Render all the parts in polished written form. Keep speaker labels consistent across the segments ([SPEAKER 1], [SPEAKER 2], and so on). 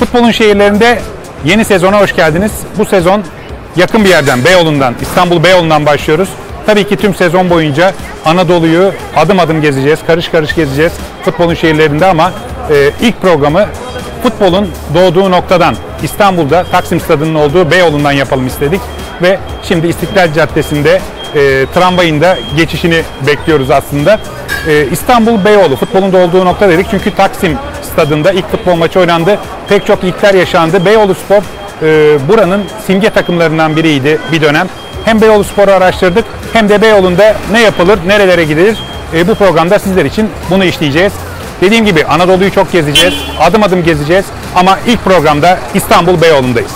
[SPEAKER 1] Futbolun şehirlerinde yeni sezona hoş geldiniz. Bu sezon yakın bir yerden, Beyoğlu'ndan, İstanbul Beyoğlu'ndan başlıyoruz. Tabii ki tüm sezon boyunca Anadolu'yu adım adım gezeceğiz, karış karış gezeceğiz futbolun şehirlerinde ama ilk programı futbolun doğduğu noktadan, İstanbul'da Taksim Stadı'nın olduğu Beyoğlu'ndan yapalım istedik. Ve şimdi İstiklal Caddesi'nde tramvayın da geçişini bekliyoruz aslında. İstanbul Beyoğlu futbolun doğduğu nokta dedik çünkü Taksim Stadı'nda ilk futbol maçı oynandı. Pek çok ilkler yaşandı. Beyoğlu Spor buranın simge takımlarından biriydi bir dönem. Hem Beyoğlu Spor'u araştırdık hem de Beyoğlu'nda ne yapılır, nerelere gidilir. Bu programda sizler için bunu işleyeceğiz. Dediğim gibi Anadolu'yu çok gezeceğiz, adım adım gezeceğiz ama ilk programda İstanbul Beyoğlu'ndayız.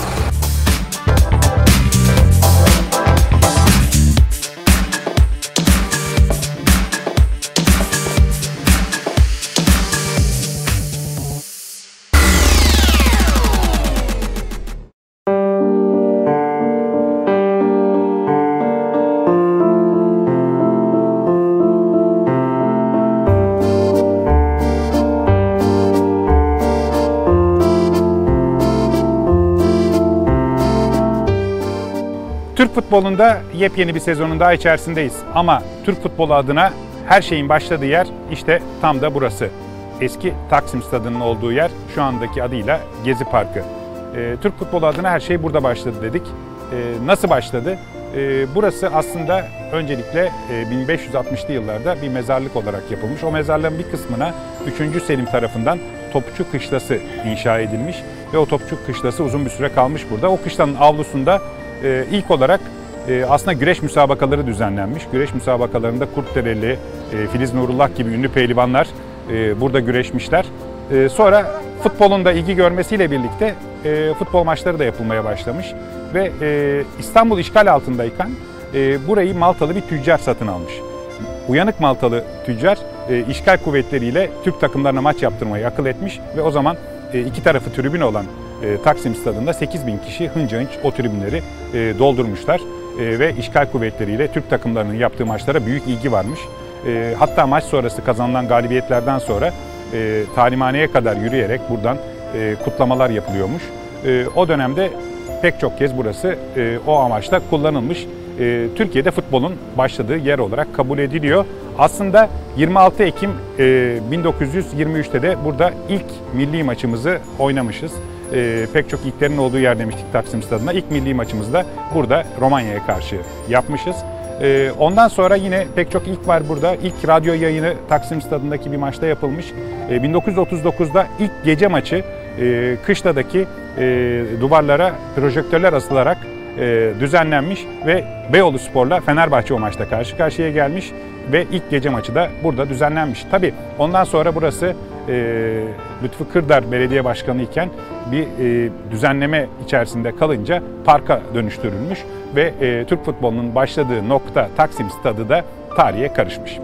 [SPEAKER 1] Türk futbolunda yepyeni bir sezonun daha içerisindeyiz. Ama Türk futbolu adına her şeyin başladığı yer işte tam da burası. Eski Taksim Stadı'nın olduğu yer şu andaki adıyla Gezi Parkı. Türk futbolu adına her şey burada başladı dedik. Nasıl başladı? Burası aslında öncelikle 1560'lı yıllarda bir mezarlık olarak yapılmış. O mezarlığın bir kısmına 3. Selim tarafından Topçu Kışlası inşa edilmiş ve o Topçu Kışlası uzun bir süre kalmış burada. O kışlanın avlusunda ilk olarak aslında güreş müsabakaları düzenlenmiş. Güreş müsabakalarında Kurtdereli, Filiz Nurullah gibi ünlü pehlivanlar burada güreşmişler. Sonra futbolun da ilgi görmesiyle birlikte futbol maçları da yapılmaya başlamış. Ve İstanbul işgal altındayken burayı Maltalı bir tüccar satın almış. Uyanık Maltalı tüccar işgal kuvvetleriyle Türk takımlarına maç yaptırmayı akıl etmiş ve o zaman iki tarafı tribün olan Taksim Stadı'nda 8.000 kişi hınca hınç o tribünleri doldurmuşlar ve işgal kuvvetleriyle Türk takımlarının yaptığı maçlara büyük ilgi varmış. Hatta maç sonrası kazanılan galibiyetlerden sonra talimhaneye kadar yürüyerek buradan kutlamalar yapılıyormuş. O dönemde pek çok kez burası o amaçla kullanılmış. Türkiye'de futbolun başladığı yer olarak kabul ediliyor. Aslında 26 Ekim 1923'te de burada ilk milli maçımızı oynamışız. Pek çok ilklerin olduğu yer demiştik Taksim Stadı'na. İlk milli maçımızı da burada Romanya'ya karşı yapmışız. Ondan sonra yine pek çok ilk var burada. İlk radyo yayını Taksim Stadı'ndaki bir maçta yapılmış. 1939'da ilk gece maçı Kışla'daki duvarlara projektörler asılarak düzenlenmiş ve Beyoğlu Spor'la Fenerbahçe o maçta karşı karşıya gelmiş ve ilk gece maçı da burada düzenlenmiş. Tabii ondan sonra burası Lütfü Kırdar Belediye Başkanı iken bir düzenleme içerisinde kalınca parka dönüştürülmüş ve Türk futbolunun başladığı nokta Taksim Stadı da tarihe karışmış.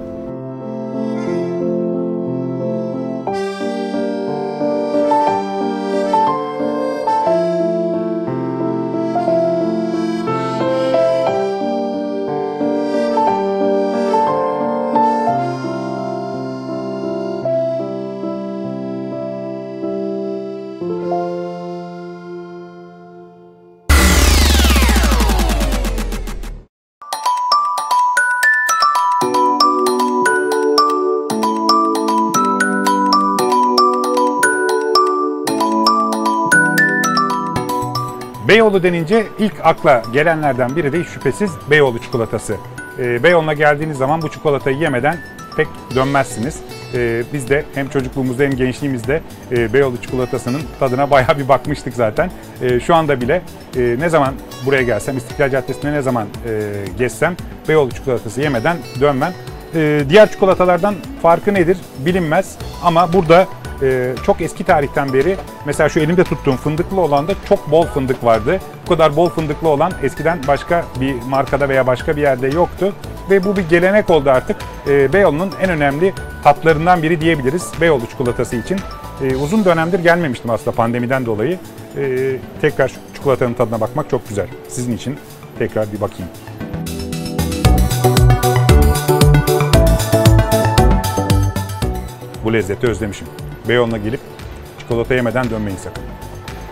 [SPEAKER 1] Beyoğlu denince ilk akla gelenlerden biri de şüphesiz Beyoğlu çikolatası. Beyoğlu'na geldiğiniz zaman bu çikolatayı yemeden pek dönmezsiniz. Biz de hem çocukluğumuzda hem gençliğimizde Beyoğlu çikolatasının tadına bayağı bir bakmıştık zaten. Şu anda bile ne zaman buraya gelsem, İstiklal Caddesi'nde ne zaman gezsem Beyoğlu çikolatası yemeden dönmem. Diğer çikolatalardan farkı nedir bilinmez ama burada çok eski tarihten beri mesela şu elimde tuttuğum fındıklı olan da çok bol fındık vardı. Bu kadar bol fındıklı olan eskiden başka bir markada veya başka bir yerde yoktu. Ve bu bir gelenek oldu artık. Beyoğlu'nun en önemli tatlarından biri diyebiliriz Beyoğlu çikolatası için. Uzun dönemdir gelmemiştim aslında pandemiden dolayı. Tekrar şu çikolatanın tadına bakmak çok güzel. Sizin için tekrar bir bakayım. Bu lezzeti özlemişim. Beyoğlu'na gelip çikolata yemeden dönmeyin sakın.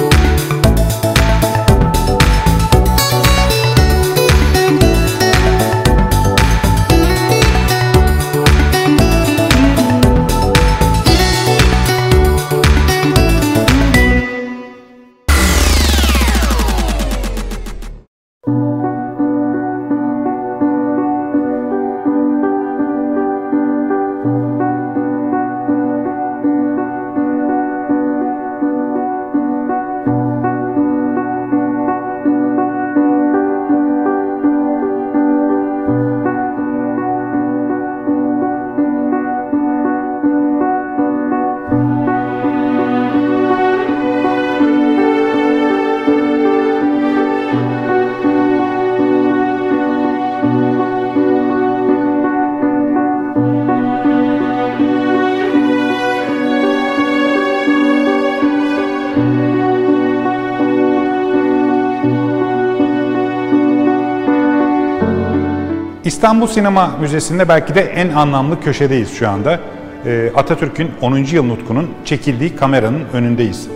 [SPEAKER 1] İstanbul Sinema Müzesi'nde belki de en anlamlı köşedeyiz şu anda. Atatürk'ün 10. yıl nutkunun çekildiği kameranın önündeyiz.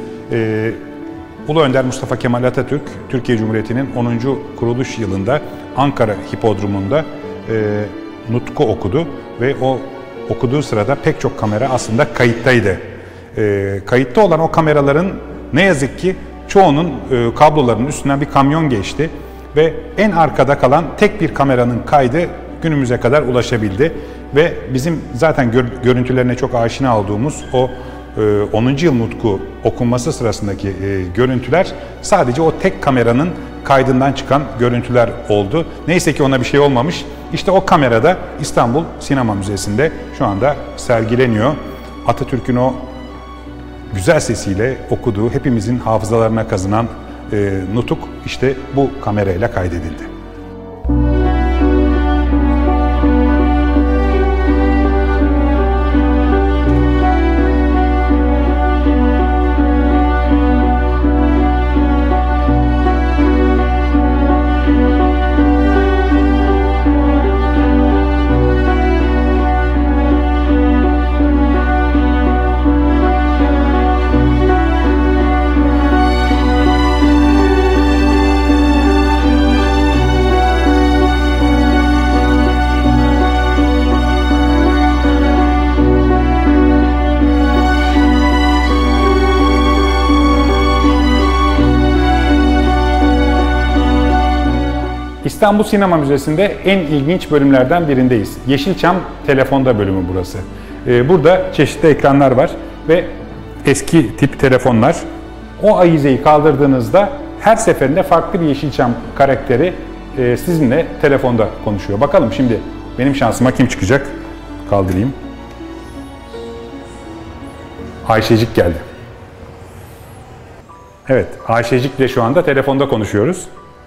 [SPEAKER 1] Ulu Önder Mustafa Kemal Atatürk, Türkiye Cumhuriyeti'nin 10. kuruluş yılında Ankara Hipodromu'nda nutku okudu ve o okuduğu sırada pek çok kamera aslında kayıttaydı. Kayıtta olan o kameraların ne yazık ki çoğunun kablolarının üstünden bir kamyon geçti ve en arkada kalan tek bir kameranın kaydı günümüze kadar ulaşabildi ve bizim zaten görüntülerine çok aşina olduğumuz o 10. yıl nutku okunması sırasındaki görüntüler sadece o tek kameranın kaydından çıkan görüntüler oldu. Neyse ki ona bir şey olmamış. İşte o kamerada İstanbul Sinema Müzesi'nde şu anda sergileniyor. Atatürk'ün o güzel sesiyle okuduğu, hepimizin hafızalarına kazınan nutuk işte bu kamerayla kaydedildi. İstanbul Sinema Müzesi'nde en ilginç bölümlerden birindeyiz. Yeşilçam telefonda bölümü burası. Burada çeşitli ekranlar var ve eski tip telefonlar. O avizeyi kaldırdığınızda her seferinde farklı bir Yeşilçam karakteri sizinle telefonda konuşuyor. Bakalım şimdi benim şansıma kim çıkacak? Kaldırayım. Ayşecik geldi. Evet, Ayşecik'le şu anda telefonda konuşuyoruz.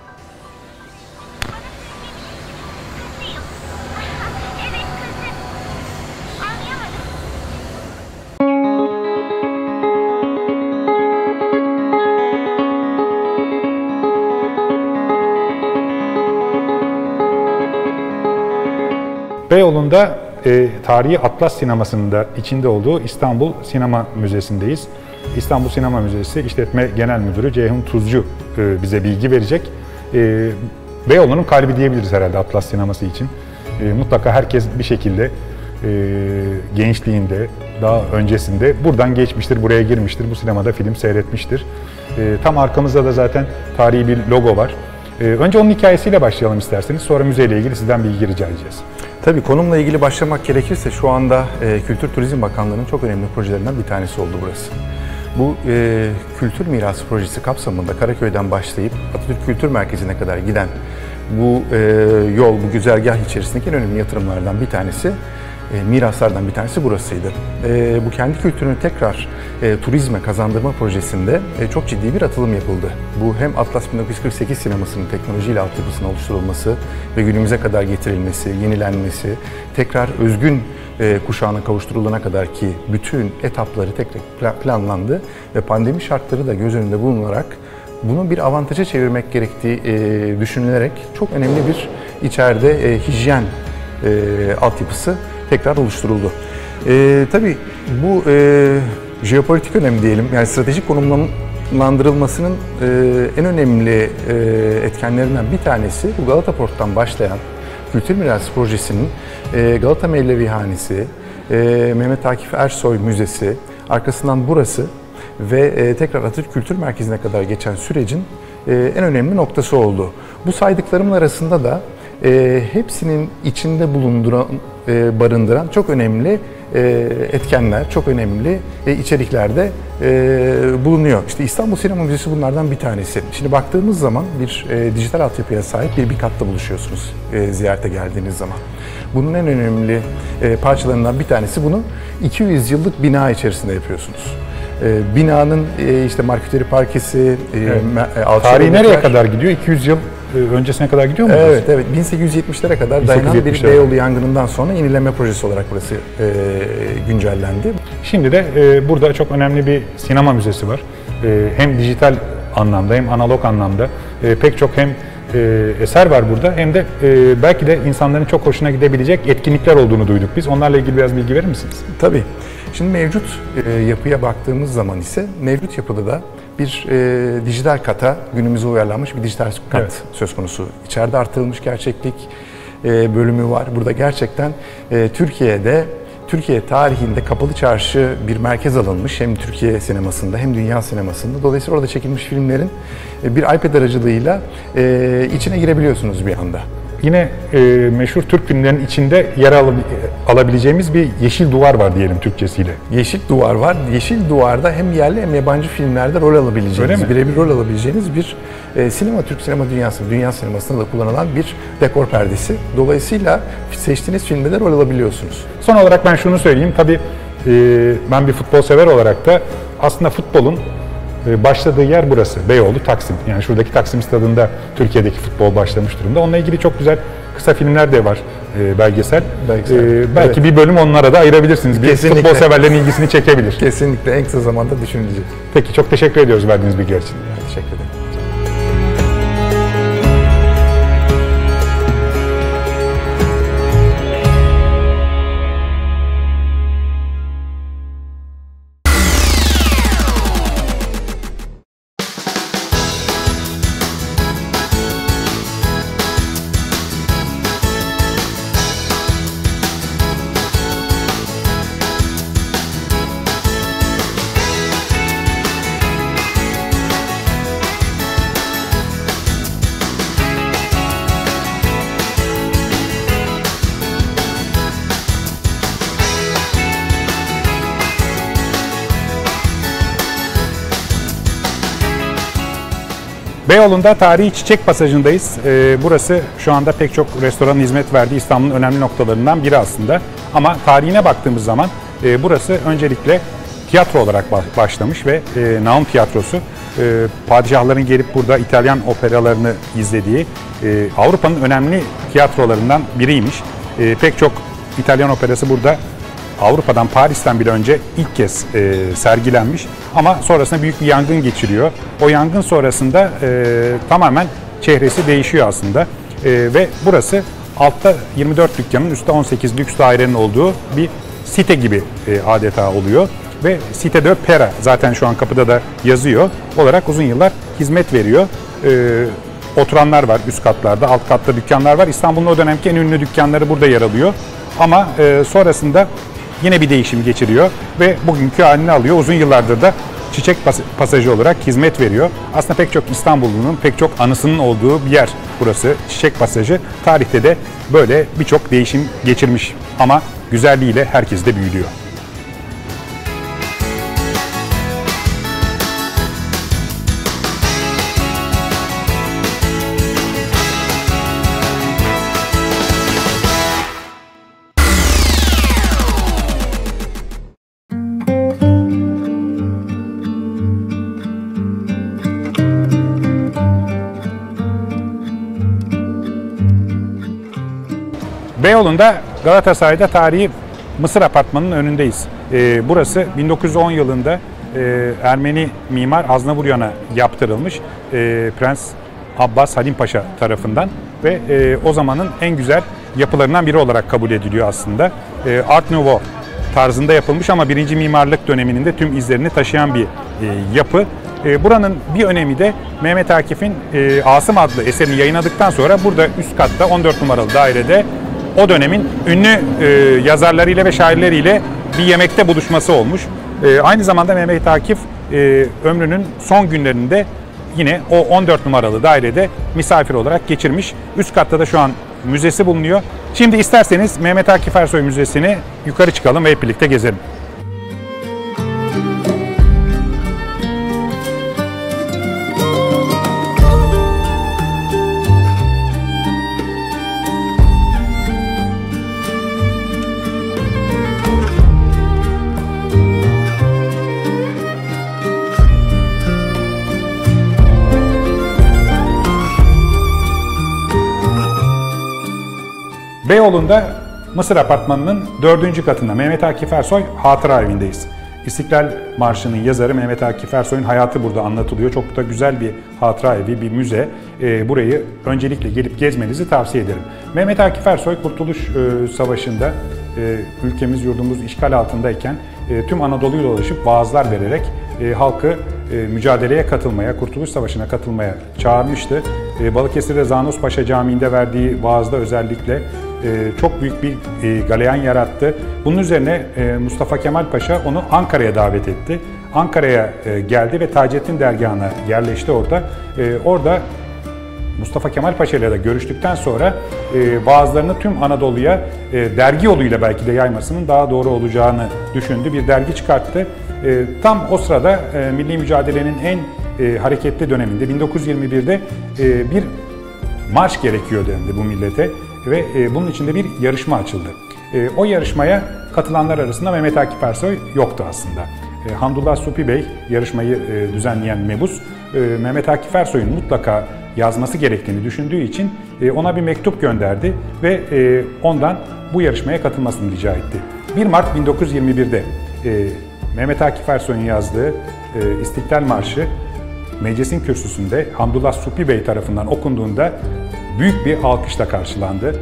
[SPEAKER 1] Beyoğlu'nda tarihi Atlas Sineması'nın da içinde olduğu İstanbul Sinema Müzesi'ndeyiz. İstanbul Sinema Müzesi İşletme Genel Müdürü Ceyhun Tuzcu bize bilgi verecek. Beyoğlu'nun kalbi diyebiliriz herhalde Atlas Sineması için. Mutlaka herkes bir şekilde gençliğinde, daha öncesinde buradan geçmiştir, buraya girmiştir, bu sinemada film seyretmiştir. Tam arkamızda da zaten tarihi bir logo var. Önce onun hikayesiyle başlayalım isterseniz, sonra müzeyle ilgili sizden bilgi rica edeceğiz.
[SPEAKER 2] Tabii konumla ilgili başlamak gerekirse şu anda Kültür Turizm Bakanlığı'nın çok önemli projelerinden bir tanesi oldu burası. Bu kültür mirası projesi kapsamında Karaköy'den başlayıp Atatürk Kültür Merkezi'ne kadar giden bu yol, bu güzergah içerisindeki en önemli yatırımlardan bir tanesi, miraslardan bir tanesi burasıydı. Bu kendi kültürünü tekrar turizme kazandırma projesinde çok ciddi bir atılım yapıldı. Bu hem Atlas 1948 sinemasının teknolojiyle altyapısının oluşturulması ve günümüze kadar getirilmesi, yenilenmesi, tekrar özgün kuşağına kavuşturulana kadar ki bütün etapları tekrar planlandı ve pandemi şartları da göz önünde bulunarak bunu bir avantaja çevirmek gerektiği düşünülerek çok önemli bir içeride hijyen altyapısı tekrar oluşturuldu. Tabii bu jeopolitik önem diyelim, yani stratejik anlamlandırılmasının en önemli etkenlerinden bir tanesi bu Galata Port'tan başlayan Kültür Mirası Projesi'nin Galata Mevlevihanesi, Mehmet Akif Ersoy Müzesi, arkasından burası ve tekrar Atatürk Kültür Merkezi'ne kadar geçen sürecin en önemli noktası oldu. Bu saydıklarımın arasında da hepsinin içinde barındıran çok önemli etkenler, çok önemli içeriklerde bulunuyor. İşte İstanbul Sinema Müzesi bunlardan bir tanesi. Şimdi baktığımız zaman bir dijital altyapıya sahip bir katta buluşuyorsunuz ziyarete geldiğiniz zaman. Bunun en önemli parçalarından bir tanesi, bunu 200 yıllık bina içerisinde yapıyorsunuz. Binanın işte marketeri parkesi,
[SPEAKER 1] evet. Tarihi nereye kadar gidiyor? 200 yıl öncesine kadar gidiyor mu?
[SPEAKER 2] Evet, evet. 1870'lere kadar dayanan bir Beyoğlu yangınından sonra yenileme projesi olarak burası güncellendi.
[SPEAKER 1] Şimdi de burada çok önemli bir sinema müzesi var. Hem dijital anlamda hem analog anlamda pek çok hem eser var burada, hem de belki de insanların çok hoşuna gidebilecek etkinlikler olduğunu duyduk biz. Onlarla ilgili biraz bilgi verir misiniz?
[SPEAKER 2] Tabii. Şimdi mevcut yapıya baktığımız zaman ise mevcut yapıda da bir dijital kata, günümüze uyarlanmış bir dijital kat evet. söz konusu. İçeride artırılmış gerçeklik bölümü var. Burada gerçekten Türkiye tarihinde kapalı çarşı bir merkez alınmış, hem Türkiye sinemasında hem dünya sinemasında. Dolayısıyla orada çekilmiş filmlerin bir iPad aracılığıyla içine girebiliyorsunuz bir anda.
[SPEAKER 1] Yine meşhur Türk filmlerinin içinde yer alabileceğimiz bir yeşil duvar var diyelim Türkçesiyle.
[SPEAKER 2] Yeşil duvar var. Yeşil duvarda hem yerli hem yabancı filmlerde rol alabileceğiniz, birebir rol alabileceğiniz bir Türk sinema dünyası, dünya sinemasında da kullanılan bir dekor perdesi. Dolayısıyla seçtiğiniz filmde de rol alabiliyorsunuz.
[SPEAKER 1] Son olarak ben şunu söyleyeyim. Tabii ben bir futbol sever olarak da aslında futbolun başladığı yer burası. Beyoğlu, Taksim. Yani şuradaki Taksim Stadı'nda Türkiye'deki futbol başlamış durumda. Onunla ilgili çok güzel kısa filmler de var, belgesel. Belki evet. Bir bölüm onlara da ayırabilirsiniz. Kesinlikle. Futbol severlerin ilgisini çekebilir.
[SPEAKER 2] Kesinlikle. En kısa zamanda düşünülecek.
[SPEAKER 1] Peki, çok teşekkür ediyoruz verdiğiniz bilgiler için.
[SPEAKER 2] Teşekkür ederim.
[SPEAKER 1] Beyoğlu'nda tarihi Çiçek Pasajı'ndayız. Burası şu anda pek çok restoranın hizmet verdiği İstanbul'un önemli noktalarından biri aslında. Ama tarihine baktığımız zaman burası öncelikle tiyatro olarak başlamış ve Naum Tiyatrosu padişahların gelip burada İtalyan operalarını izlediği Avrupa'nın önemli tiyatrolarından biriymiş. Pek çok İtalyan operası burada Avrupa'dan, Paris'ten bile önce ilk kez sergilenmiş. Ama sonrasında büyük bir yangın geçiriyor. O yangın sonrasında tamamen çehresi değişiyor aslında. Ve burası altta 24 dükkanın, üstte 18 lüks dairenin olduğu bir site gibi adeta oluyor. Ve Cité de Pera, zaten şu an kapıda da yazıyor, olarak uzun yıllar hizmet veriyor. Oturanlar var üst katlarda, alt katta dükkanlar var. İstanbul'un o dönemki en ünlü dükkanları burada yer alıyor. Ama sonrasında yine bir değişim geçiriyor ve bugünkü halini alıyor. Uzun yıllardır da Çiçek Pasajı olarak hizmet veriyor. Aslında pek çok İstanbullu'nun pek çok anısının olduğu bir yer burası, Çiçek Pasajı. Tarihte de böyle birçok değişim geçirmiş ama güzelliğiyle herkesi de büyülüyor. Beyoğlu'nda Galatasaray'da tarihi Mısır Apartmanı'nın önündeyiz. Burası 1910 yılında Ermeni mimar Aznavuryan'a yaptırılmış Prens Abbas Halim Paşa tarafından ve o zamanın en güzel yapılarından biri olarak kabul ediliyor aslında. Art Nouveau tarzında yapılmış ama 1. mimarlık döneminin de tüm izlerini taşıyan bir yapı. Buranın bir önemi de Mehmet Akif'in Asım adlı eserini yayınladıktan sonra burada üst katta 14 numaralı dairede o dönemin ünlü yazarlarıyla ve şairleriyle bir yemekte buluşması olmuş. Aynı zamanda Mehmet Akif ömrünün son günlerinde yine o 14 numaralı dairede misafir olarak geçirmiş. Üst katta da şu an müzesi bulunuyor. Şimdi isterseniz Mehmet Akif Ersoy Müzesi'ni yukarı çıkalım ve hep birlikte gezelim. Beyoğlu'nda Mısır Apartmanı'nın 4. katında Mehmet Akif Ersoy Hatıra Evi'ndeyiz. İstiklal Marşı'nın yazarı Mehmet Akif Ersoy'un hayatı burada anlatılıyor. Çok da güzel bir hatıra evi, bir müze. Burayı öncelikle gelip gezmenizi tavsiye ederim. Mehmet Akif Ersoy Kurtuluş Savaşı'nda ülkemiz, yurdumuz işgal altındayken tüm Anadolu'yu dolaşıp vaazlar vererek halkı mücadeleye katılmaya, Kurtuluş Savaşı'na katılmaya çağırmıştı. Balıkesir'de Zanos Paşa Camii'nde verdiği vaazda özellikle çok büyük bir galeyan yarattı. Bunun üzerine Mustafa Kemal Paşa onu Ankara'ya davet etti. Ankara'ya geldi ve Taceddin Dergahı'na yerleşti orada. Orada Mustafa Kemal Paşa ile de görüştükten sonra vaazlarını tüm Anadolu'ya dergi yoluyla belki de yaymasının daha doğru olacağını düşündü. Bir dergi çıkarttı. Tam o sırada milli mücadelenin en hareketli döneminde 1921'de bir marş gerekiyor dendi bu millete ve bunun için de bir yarışma açıldı. O yarışmaya katılanlar arasında Mehmet Akif Ersoy yoktu aslında. Hamdullah Supi Bey, yarışmayı düzenleyen mebus, Mehmet Akif Ersoy'un mutlaka yazması gerektiğini düşündüğü için ona bir mektup gönderdi ve ondan bu yarışmaya katılmasını rica etti. 1 Mart 1921'de Mehmet Akif Ersoy'un yazdığı İstiklal Marşı meclisin kürsüsünde Hamdullah Supi Bey tarafından okunduğunda büyük bir alkışla karşılandı.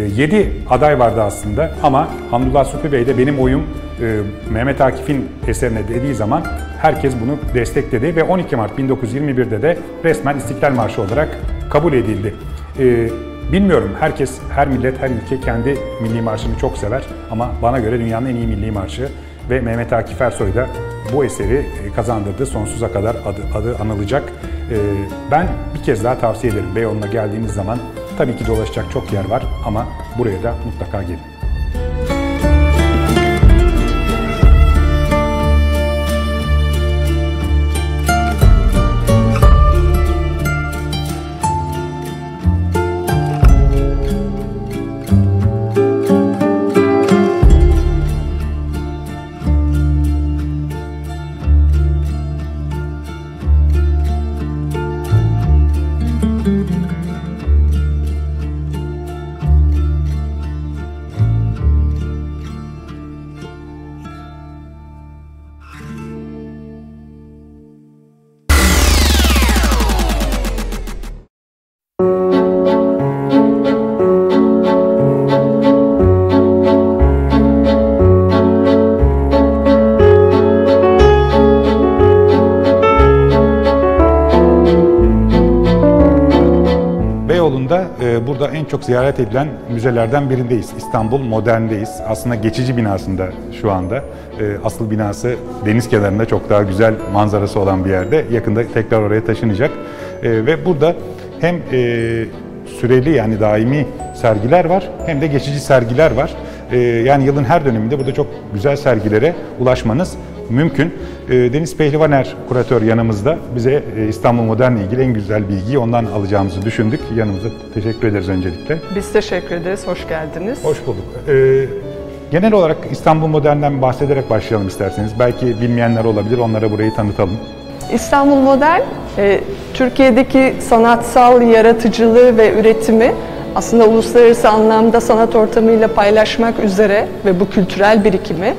[SPEAKER 1] 7 aday vardı aslında ama Hamdullah Supi Bey de benim oyum Mehmet Akif'in eserine dediği zaman herkes bunu destekledi ve 12 Mart 1921'de de resmen İstiklal Marşı olarak kabul edildi. Bilmiyorum, herkes, her millet, her ülke kendi milli marşını çok sever ama bana göre dünyanın en iyi milli marşı ve Mehmet Akif Ersoy da bu eseri kazandırdı. Sonsuza kadar adı anılacak. Ben bir kez daha tavsiye ederim. Beyoğlu'na geldiğiniz zaman tabii ki dolaşacak çok yer var ama buraya da mutlaka gelin. Burada en çok ziyaret edilen müzelerden birindeyiz. İstanbul Modern'deyiz. Aslında geçici binasında şu anda. Asıl binası deniz kenarında çok daha güzel manzarası olan bir yerde. Yakında tekrar oraya taşınacak. Ve burada hem süreli yani daimi sergiler var hem de geçici sergiler var. Yani yılın her döneminde burada çok güzel sergilere ulaşmanız mümkün. Deniz Pehlivaner kuratör yanımızda. Bize İstanbul Modern'le ilgili en güzel bilgiyi ondan alacağımızı düşündük. Yanımıza teşekkür ederiz öncelikle.
[SPEAKER 3] Biz teşekkür ederiz. Hoş geldiniz.
[SPEAKER 1] Hoş bulduk. Genel olarak İstanbul Modern'den bahsederek başlayalım isterseniz. Belki bilmeyenler olabilir. Onlara burayı tanıtalım.
[SPEAKER 3] İstanbul Modern, Türkiye'deki sanatsal yaratıcılığı ve üretimi aslında uluslararası anlamda sanat ortamıyla paylaşmak üzere ve bu kültürel birikimi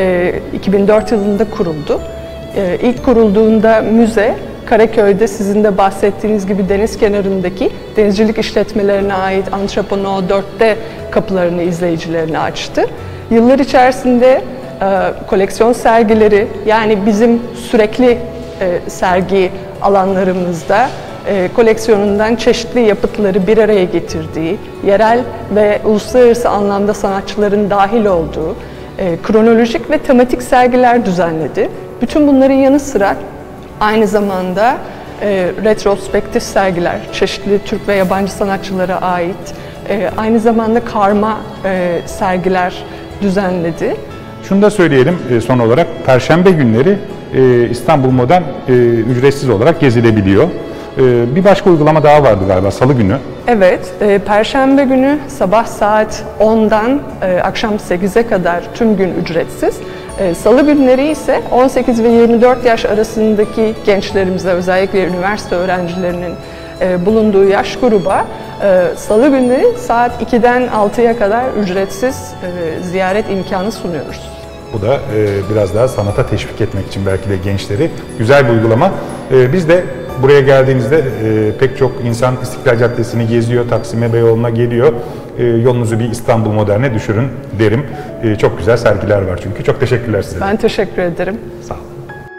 [SPEAKER 3] 2004 yılında kuruldu. İlk kurulduğunda müze, Karaköy'de sizin de bahsettiğiniz gibi deniz kenarındaki denizcilik işletmelerine ait Antropono 4'te kapılarını izleyicilerine açtı. Yıllar içerisinde koleksiyon sergileri, yani bizim sürekli sergi alanlarımızda koleksiyonundan çeşitli yapıtları bir araya getirdiği, yerel ve uluslararası anlamda sanatçıların dahil olduğu kronolojik ve tematik sergiler düzenledi. Bütün bunların yanı sıra aynı zamanda retrospektif sergiler, çeşitli Türk ve yabancı sanatçılara ait, aynı zamanda karma sergiler düzenledi.
[SPEAKER 1] Şunu da söyleyelim son olarak, Perşembe günleri İstanbul Modern ücretsiz olarak gezilebiliyor. Bir başka uygulama daha vardı galiba, Salı günü.
[SPEAKER 3] Evet, Perşembe günü sabah saat 10'dan akşam 8'e kadar tüm gün ücretsiz. Salı günleri ise 18 ve 24 yaş arasındaki gençlerimize, özellikle üniversite öğrencilerinin bulunduğu yaş gruba Salı günleri saat 2'den 6'ya kadar ücretsiz ziyaret imkanı sunuyoruz.
[SPEAKER 1] Bu da biraz daha sanata teşvik etmek için belki de gençleri güzel bir uygulama. Biz de buraya geldiğinizde pek çok insan İstiklal Caddesi'ni geziyor, Taksim'e, Beyoğlu'na geliyor. Yolunuzu bir İstanbul Modern'e düşürün derim. Çok güzel sergiler var çünkü. Çok teşekkürler size.
[SPEAKER 3] Ben teşekkür ederim.
[SPEAKER 1] Sağ olun.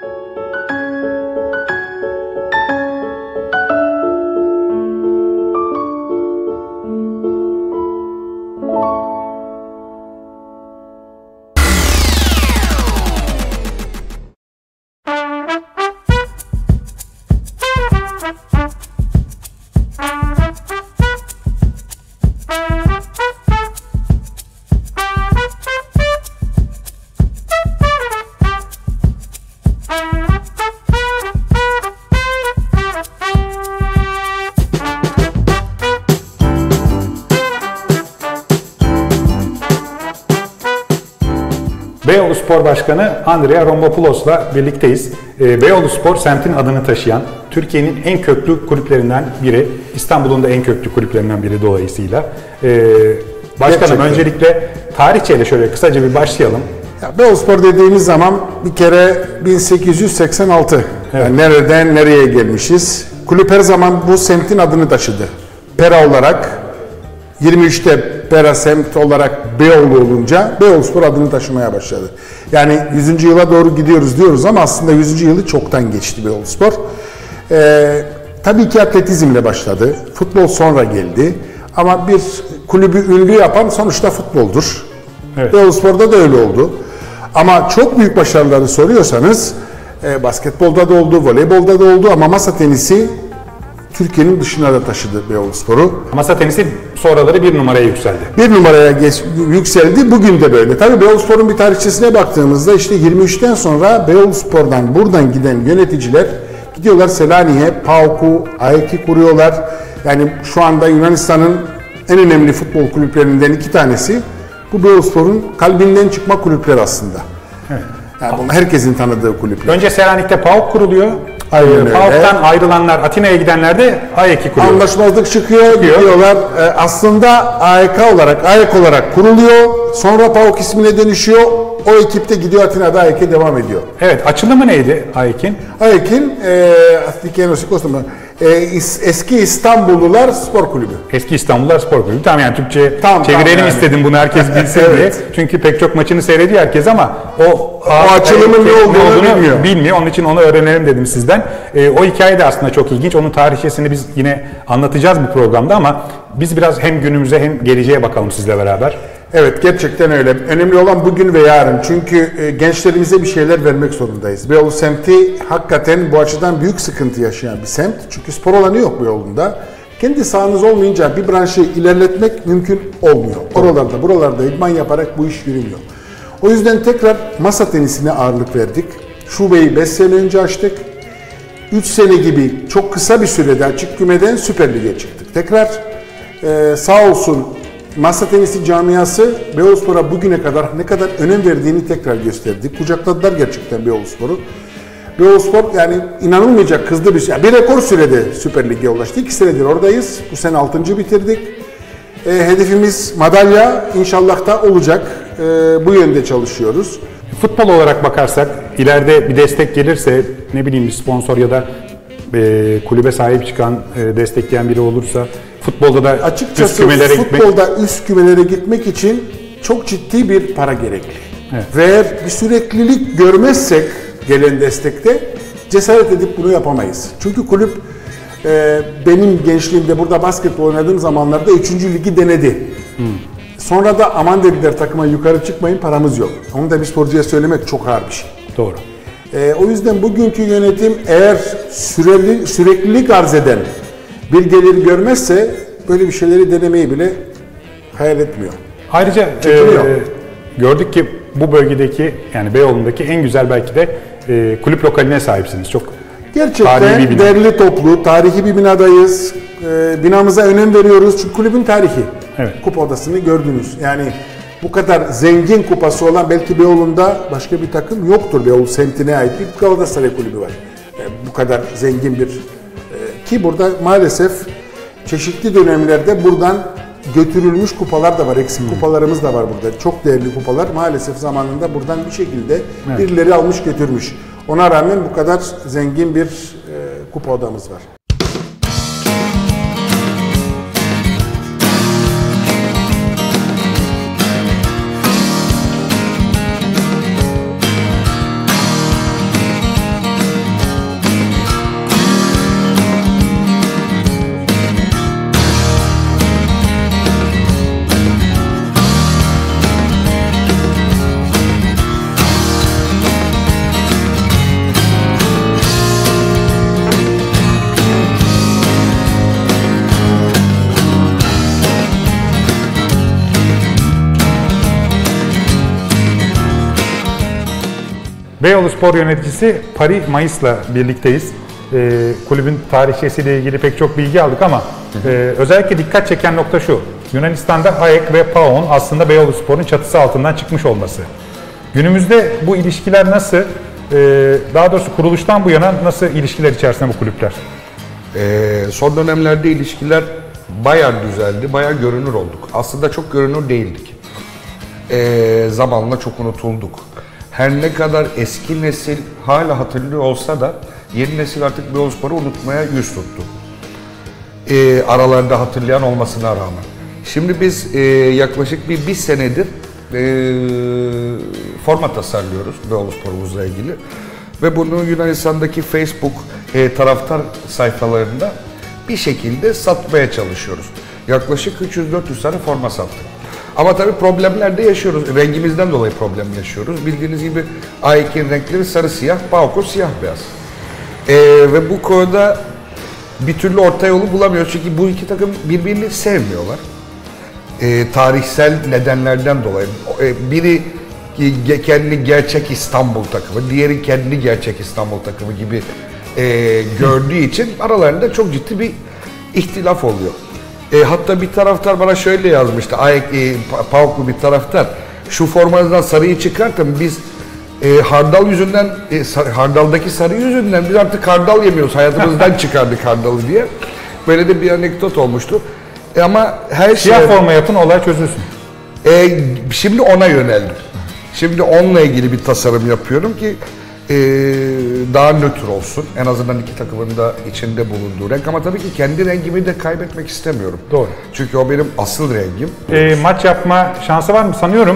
[SPEAKER 1] Beyoğlu Spor Başkanı Andrea Rombopoulos'la birlikteyiz. Beyoğlu Spor semtin adını taşıyan, Türkiye'nin en köklü kulüplerinden biri, İstanbul'un da en köklü kulüplerinden biri dolayısıyla. Başkanım, gerçekten öncelikle tarihçeyle şöyle kısaca bir başlayalım.
[SPEAKER 4] Ya, Beyoğlu Spor dediğimiz zaman bir kere 1886. Evet. Yani nereden nereye gelmişiz? Kulüp her zaman bu semtin adını taşıdı. Pera olarak 23'te Pera semt olarak Beyoğlu olunca Beyoğlu Spor adını taşımaya başladı. Yani 100. yıla doğru gidiyoruz diyoruz ama aslında 100. yılı çoktan geçti Beyoğlu Spor. Tabii ki atletizmle başladı. Futbol sonra geldi. Ama bir kulübü ünlü yapan sonuçta futboldur. Evet. Beyoğlu Spor'da da öyle oldu. Ama çok büyük başarıları soruyorsanız basketbolda da oldu, voleybolda da oldu ama masa tenisi Türkiye'nin dışına da taşıdı Beyoğlu Spor'u.
[SPEAKER 1] Masa tenisi sonraları bir numaraya yükseldi.
[SPEAKER 4] Bir numaraya yükseldi. Bugün de böyle. Tabii Beyoğlu Spor'un bir tarihçesine baktığımızda işte 23'ten sonra Beyoğlu Spor'dan buradan giden yöneticiler gidiyorlar Selanik'e, PAOK'u, AEK'i kuruyorlar. Yani şu anda Yunanistan'ın en önemli futbol kulüplerinden 2 tanesi bu Beyoğlu Spor'un kalbinden çıkma kulüpler aslında. Evet. Yani bunlar herkesin tanıdığı kulüpler.
[SPEAKER 1] Önce Selanik'te PAOK kuruluyor. PAOK'tan ayrılanlar, Atina'ya gidenler de AEK'i kuruyor.
[SPEAKER 4] Anlaşmazlık çıkıyor, gidiyorlar. Aslında AEK olarak kuruluyor. Sonra PAOK ismine dönüşüyor. O ekipte gidiyor Atina'da AEK'e devam ediyor.
[SPEAKER 1] Evet, açılımı neydi AEK'in?
[SPEAKER 4] AEK'in Eski İstanbullular Spor Kulübü.
[SPEAKER 1] Eski İstanbullular Spor Kulübü. Tamam, yani Türkçe çevirelim yani. İstedim bunu herkes bilsin evet. diye. Çünkü pek çok maçını seyrediyor herkes ama o
[SPEAKER 4] açılımın ne olduğunu
[SPEAKER 1] bilmiyor. Onun için onu öğrenelim dedim sizden. O hikaye de aslında çok ilginç. Onun tarihçesini biz yine anlatacağız bu programda ama biz biraz hem günümüze hem geleceğe bakalım sizle beraber.
[SPEAKER 4] Evet, gerçekten öyle. Önemli olan bugün ve yarın. Çünkü gençlerimize bir şeyler vermek zorundayız. Beyoğlu semti hakikaten bu açıdan büyük sıkıntı yaşayan bir semt. Çünkü spor alanı yok Beyoğlu'nda. Kendi sahanız olmayınca bir branşı ilerletmek mümkün olmuyor. Oralarda, buralarda idman yaparak bu iş yürümüyor. O yüzden tekrar masa tenisine ağırlık verdik. Şubeyi 5 sene önce açtık. 3 sene gibi çok kısa bir sürede açık kümeden Süper Lig'e çıktık. Tekrar sağ olsun masa tenisi camiası Beyoğlu Spor'a bugüne kadar ne kadar önem verdiğini tekrar gösterdi. Kucakladılar gerçekten Beyoğlu Spor'u. Beyoğlu Spor yani inanılmayacak hızlı bir şey. Bir rekor sürede Süper Lig'e ulaştı. 2 senedir oradayız. Bu sene 6. bitirdik. Hedefimiz madalya inşallah da olacak. Bu yönde çalışıyoruz.
[SPEAKER 1] Futbol olarak bakarsak ileride bir destek gelirse, ne bileyim bir sponsor ya da kulübe sahip çıkan, destekleyen biri olursa futbolda da
[SPEAKER 4] açıkçası
[SPEAKER 1] üst kümelere
[SPEAKER 4] futbolda üst kümelere gitmek için çok ciddi bir para gerekli. Evet. Ve eğer bir süreklilik görmezsek gelen destekte cesaret edip bunu yapamayız. Çünkü kulüp benim gençliğimde burada basketbol oynadığım zamanlarda 3. ligi denedi. Sonra da aman dediler takıma yukarı çıkmayın, paramız yok. Onu da bir sporcuya söylemek çok ağır bir şey.
[SPEAKER 1] Doğru.
[SPEAKER 4] O yüzden bugünkü yönetim eğer süreklilik arz eden bir gelir görmezse böyle bir şeyleri denemeyi bile hayal etmiyor.
[SPEAKER 1] Ayrıca gördük ki bu bölgedeki yani Beyoğlu'ndaki en güzel belki de kulüp lokaline sahipsiniz. Çok
[SPEAKER 4] gerçekten derli toplu, tarihi bir binadayız. Binamıza önem veriyoruz çünkü kulübün tarihi.
[SPEAKER 1] Evet.
[SPEAKER 4] Kupa odasını gördünüz. Yani bu kadar zengin kupası olan belki Beyoğlu'nda başka bir takım yoktur. Beyoğlu semtine ait bir Galatasaray kulübü var. Bu kadar zengin bir ki burada maalesef çeşitli dönemlerde buradan götürülmüş kupalar da var. Eksik kupalarımız da var burada. Çok değerli kupalar maalesef zamanında buradan bir şekilde birileri almış götürmüş. Ona rağmen bu kadar zengin bir kupa odamız var.
[SPEAKER 1] Beyoğlu Spor Yöneticisi Paris Mayıs'la birlikteyiz. Kulübün tarihçesiyle ilgili pek çok bilgi aldık ama özellikle dikkat çeken nokta şu. Yunanistan'da AEK ve PAOK'un aslında Beyoğlu Spor'un çatısı altından çıkmış olması. Günümüzde bu ilişkiler nasıl, daha doğrusu kuruluştan bu yana nasıl ilişkiler içerisinde bu kulüpler?
[SPEAKER 5] Son dönemlerde ilişkiler bayağı düzeldi, bayağı görünür olduk. Aslında çok görünür değildik. Zamanla çok unutulduk. Her ne kadar eski nesil hala hatırlıyor olsa da yeni nesil artık Beyoğlu Spor'u unutmaya yüz tuttu. Aralarında hatırlayan olmasına rağmen. Şimdi biz yaklaşık bir senedir forma tasarlıyoruz Beyoğlu Spor'umuzla ilgili. Ve bunu Yunanistan'daki Facebook taraftar sayfalarında bir şekilde satmaya çalışıyoruz. Yaklaşık 300-400 tane forma sattık. Ama tabii problemler de yaşıyoruz. Rengimizden dolayı problem yaşıyoruz. Bildiğiniz gibi AEK'in renkleri sarı siyah, PAOK'un siyah beyaz. Ve bu konuda bir türlü orta yolu bulamıyoruz. Çünkü bu iki takım birbirini sevmiyorlar. Tarihsel nedenlerden dolayı. Biri kendini gerçek İstanbul takımı, diğeri kendini gerçek İstanbul takımı gibi gördüğü için aralarında çok ciddi bir ihtilaf oluyor. Hatta bir taraftar bana şöyle yazmıştı, PAOK'lu bir taraftar, şu formanızdan sarıyı çıkartın, biz hardal yüzünden, hardaldaki sarı yüzünden biz artık hardal yemiyoruz, hayatımızdan çıkardık hardalı diye. Böyle de bir anekdot olmuştu. Ama her
[SPEAKER 1] siyah forma yapın, olay çözülsün.
[SPEAKER 5] Şimdi ona yöneldim. Şimdi onunla ilgili bir tasarım yapıyorum ki daha nötr olsun. En azından iki takımın da içinde bulunduğu renk. Ama tabii ki kendi rengimi de kaybetmek istemiyorum.
[SPEAKER 1] Doğru.
[SPEAKER 5] Çünkü o benim asıl rengim.
[SPEAKER 1] Maç yapma şansı var mı? Sanıyorum